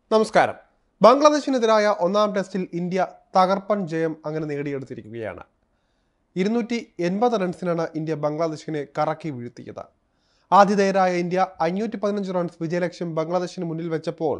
നമസ്കാരം. ബംഗ്ലാദേശിനെതിരായ ഒന്നാം ടെസ്റ്റിൽ ഇന്ത്യ തകർപ്പൻ ജയം അങ്ങനെ നേടിയെടുത്തിരിക്കുകയാണ്. 280 റൺസിനാണ് ഇന്ത്യ ബംഗ്ലാദേശിനെ കറക്കി വീഴ്ത്തിയത്. ആതിഥേയരായ ഇന്ത്യ 515 റൺസ് വിജയലക്ഷ്യം ബംഗ്ലാദേശിന് മുന്നിൽ വെച്ചപ്പോൾ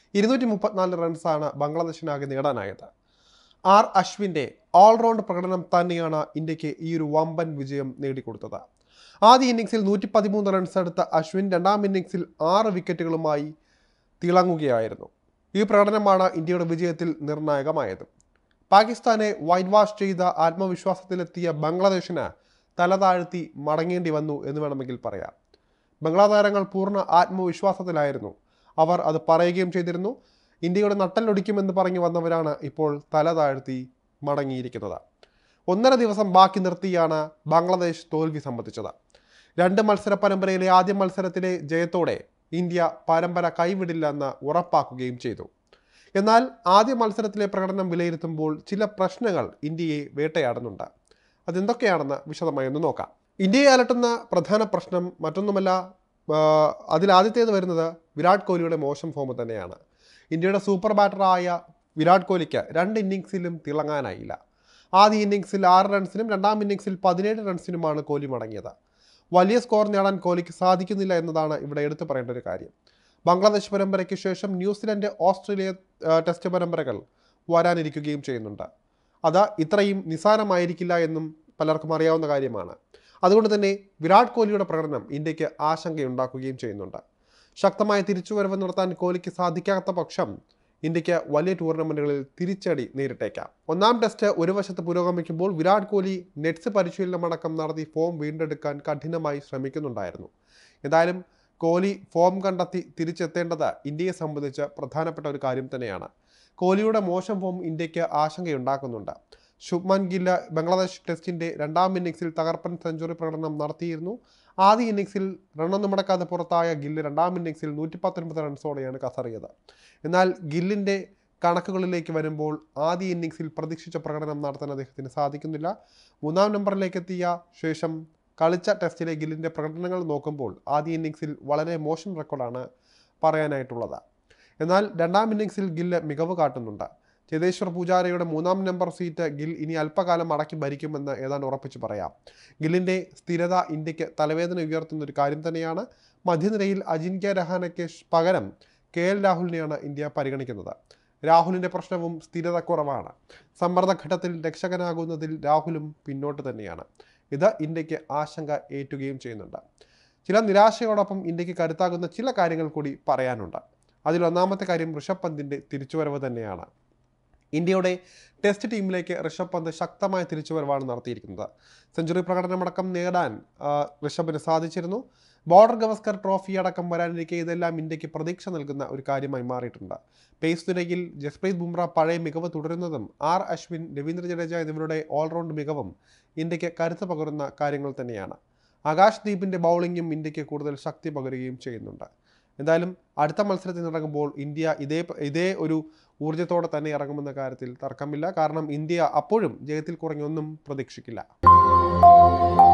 234 റൺസാണ് ബംഗ്ലാദേശിനാകെ നേടാനായത്. അശ്വിൻ്റെ ഓൾറൗണ്ട് പ്രകടനം തന്നെയാണ് ഇന്ത്യക്ക് ഈ ഒരു വമ്പൻ വിജയം നേടിക്കൊടുത്തത്. ആദ്യ ഇന്നിംഗ്സിൽ 113 റൺസ് എടുത്ത അശ്വിൻ രണ്ടാം ഇന്നിംഗ്സിൽ 6 വിക്കറ്റുകളുമായി തിളങ്ങുകയായിരുന്നു. ഈ പ്രകടനമാണ് ഇന്ത്യയുടെ വിജയത്തിൽ നിർണായകമായത്. പാകിസ്ഥാനെ വൈറ്റ് വാഷ് ചെയ്ത ആത്മവിശ്വാസത്തിലെത്തിയ ബംഗ്ലാദേശിന് തലതാഴ്ത്തി മടങ്ങേണ്ടി വന്നു എന്ന് വേണമെങ്കിൽ പറയാം. ബംഗ്ലാ താരങ്ങൾ പൂർണ്ണ ആത്മവിശ്വാസത്തിലായിരുന്നു. അവർ അത് പറയുകയും ചെയ്തിരുന്നു. ഇന്ത്യയുടെ നട്ടലൊടിക്കുമെന്ന് പറഞ്ഞു വന്നവരാണ് ഇപ്പോൾ തല താഴ്ത്തി മടങ്ങിയിരിക്കുന്നത്. 1.5 ദിവസം ബാക്കി നിർത്തിയാണ് ബംഗ്ലാദേശ് തോൽവി സമ്മതിച്ചത്. 2 മത്സര പരമ്പരയിലെ ആദ്യ മത്സരത്തിലെ ജയത്തോടെ ഇന്ത്യ പരമ്പര കൈവിടില്ലെന്ന് ഉറപ്പാക്കുകയും ചെയ്തു. എന്നാൽ ആദ്യ മത്സരത്തിലെ പ്രകടനം വിലയിരുത്തുമ്പോൾ ചില പ്രശ്നങ്ങൾ ഇന്ത്യയെ വേട്ടയാടുന്നുണ്ട്. അതെന്തൊക്കെയാണെന്ന് വിശദമായി ഒന്ന് നോക്കാം. ഇന്ത്യയെ അലട്ടുന്ന പ്രധാന പ്രശ്നം മറ്റൊന്നുമല്ല, അതിലാദ്യത്തേത് വരുന്നത് വിരാട് കോഹ്ലിയുടെ മോശം ഫോം തന്നെയാണ്. ഇന്ത്യയുടെ സൂപ്പർ ബാറ്ററായ വിരാട് കോഹ്ലിക്ക് 2 ഇന്നിംഗ്സിലും തിളങ്ങാനായില്ല. ആദ്യ ഇന്നിംഗ്സിൽ 6 റൺസിനും രണ്ടാം ഇന്നിംഗ്സിൽ 17 റൺസിനുമാണ് കോഹ്ലി മടങ്ങിയത്. വലിയ സ്കോർ നേടാൻ കോഹ്ലിക്ക് സാധിക്കുന്നില്ല എന്നതാണ് ഇവിടെ എടുത്തു പറയേണ്ട ഒരു കാര്യം. ബംഗ്ലാദേശ് പരമ്പരയ്ക്ക് ശേഷം ന്യൂസിലൻഡ്, ഓസ്ട്രേലിയ ടെസ്റ്റ് പരമ്പരകൾ വരാനിരിക്കുകയും ചെയ്യുന്നുണ്ട്. അത് ഇത്രയും നിസ്സാരമായിരിക്കില്ല എന്നും പലർക്കും അറിയാവുന്ന കാര്യമാണ്. അതുകൊണ്ട് തന്നെ വിരാട് കോഹ്ലിയുടെ പ്രകടനം ഇന്ത്യക്ക് ആശങ്കയുണ്ടാക്കുകയും ചെയ്യുന്നുണ്ട്. ശക്തമായ തിരിച്ചുവരവ് നടത്താൻ കോഹ്ലിക്ക് സാധിക്കാത്ത പക്ഷം ഇന്ത്യക്ക് വലിയ ടൂർണമെൻറ്റുകളിൽ തിരിച്ചടി നേരിട്ടേക്കാം. ഒന്നാം ടെസ്റ്റ് ഒരു വശത്ത് പുരോഗമിക്കുമ്പോൾ വിരാട് കോഹ്ലി നെറ്റ്സ് പരിശീലനമടക്കം നടത്തി ഫോം വീണ്ടെടുക്കാൻ കഠിനമായി ശ്രമിക്കുന്നുണ്ടായിരുന്നു. എന്തായാലും കോഹ്ലി ഫോം കണ്ടെത്തി തിരിച്ചെത്തേണ്ടത് ഇന്ത്യയെ സംബന്ധിച്ച് പ്രധാനപ്പെട്ട ഒരു കാര്യം തന്നെയാണ്. കോഹ്ലിയുടെ മോശം ഫോം ഇന്ത്യക്ക് ആശങ്കയുണ്ടാക്കുന്നുണ്ട്. ശുഭ്മാൻ ഗിൽ ബംഗ്ലാദേശ് ടെസ്റ്റിൻ്റെ രണ്ടാം ഇന്നിംഗ്സിൽ തകർപ്പൻ സെഞ്ചുറി പ്രകടനം നടത്തിയിരുന്നു. ആദ്യ ഇന്നിംഗ്സിൽ റണ്ണൊന്നും മുടക്കാതെ പുറത്തായ ഗില്ല് രണ്ടാം ഇന്നിംഗ്സിൽ 119 റൺസോടെയാണ് കസറിയത്. എന്നാൽ ഗില്ലിൻ്റെ കണക്കുകളിലേക്ക് വരുമ്പോൾ ആദ്യ ഇന്നിംഗ്സിൽ പ്രതീക്ഷിച്ച പ്രകടനം നടത്താൻ അദ്ദേഹത്തിന് സാധിക്കുന്നില്ല. 3-ാം നമ്പറിലേക്ക് എത്തിയ ശേഷം കളിച്ച ടെസ്റ്റിലെ ഗില്ലിൻ്റെ പ്രകടനങ്ങൾ നോക്കുമ്പോൾ ആദ്യ ഇന്നിംഗ്സിൽ വളരെ മോശം റെക്കോർഡാണ് പറയാനായിട്ടുള്ളത്. എന്നാൽ രണ്ടാം ഇന്നിംഗ്സിൽ ഗില്ല് മികവ് കാട്ടുന്നുണ്ട്. ചേതേശ്വർ പൂജാരയുടെ 3-ാം നമ്പർ സീറ്റ് ഗിൽ ഇനി അല്പകാലം അടക്കി ഭരിക്കുമെന്ന് ഏതാണ്ട് ഉറപ്പിച്ച് പറയാം. ഗില്ലിൻ്റെ സ്ഥിരത ഇന്ത്യക്ക് തലവേദന ഉയർത്തുന്ന ഒരു കാര്യം തന്നെയാണ്. മധ്യനിരയിൽ അജിൻക്യ രഹാനെക്ക് പകരം KL രാഹുലിനെയാണ് ഇന്ത്യ പരിഗണിക്കുന്നത്. രാഹുലിൻ്റെ പ്രശ്നവും സ്ഥിരത കുറവാണ്. സമ്മർദ്ദഘട്ടത്തിൽ രക്ഷകനാകുന്നതിൽ രാഹുലും പിന്നോട്ട് തന്നെയാണ്. ഇത് ഇന്ത്യക്ക് ആശങ്ക ഏറ്റുകയും ചെയ്യുന്നുണ്ട്. ചില നിരാശയോടൊപ്പം ഇന്ത്യക്ക് കരുത്താകുന്ന ചില കാര്യങ്ങൾ കൂടി പറയാനുണ്ട്. അതിലൊന്നാമത്തെ കാര്യം ഋഷഭ് പന്തിൻ്റെ തിരിച്ചുവരവ് തന്നെയാണ്. ഇന്ത്യയുടെ ടെസ്റ്റ് ടീമിലേക്ക് ഋഷഭ് പന്ത് ശക്തമായ തിരിച്ചുവരവാണ് നടത്തിയിരിക്കുന്നത്. സെഞ്ചുറി പ്രകടനമടക്കം നേടാൻ ഋഷഭിന് സാധിച്ചിരുന്നു. ബോർഡർ ഗവസ്കർ ട്രോഫി അടക്കം വരാനിരിക്കെ ഇതെല്ലാം ഇന്ത്യക്ക് പ്രതീക്ഷ നൽകുന്ന ഒരു കാര്യമായി മാറിയിട്ടുണ്ട്. പേസ് നിരയിൽ ജസ്പ്രീത് ബുംറ പഴയ മികവ് തുടരുന്നതും അശ്വിൻ, രവീന്ദ്ര ജഡേജ എന്നിവരുടെ ഓൾറൗണ്ട് മികവും ഇന്ത്യക്ക് കരുത്ത് പകരുന്ന കാര്യങ്ങൾ തന്നെയാണ്. ആകാശ് ദീപിൻ്റെ ബൗളിങ്ങും ഇന്ത്യക്ക് കൂടുതൽ ശക്തി പകരുകയും ചെയ്യുന്നുണ്ട്. എന്തായാലും അടുത്ത മത്സരത്തിൽ ഇറങ്ങുമ്പോൾ ഇന്ത്യ ഇതേ ഒരു ഊർജ്ജത്തോടെ തന്നെ ഇറങ്ങുമെന്ന കാര്യത്തിൽ തർക്കമില്ല. കാരണം ഇന്ത്യ അപ്പോഴും ജയത്തിൽ കുറഞ്ഞൊന്നും പ്രതീക്ഷിക്കില്ല.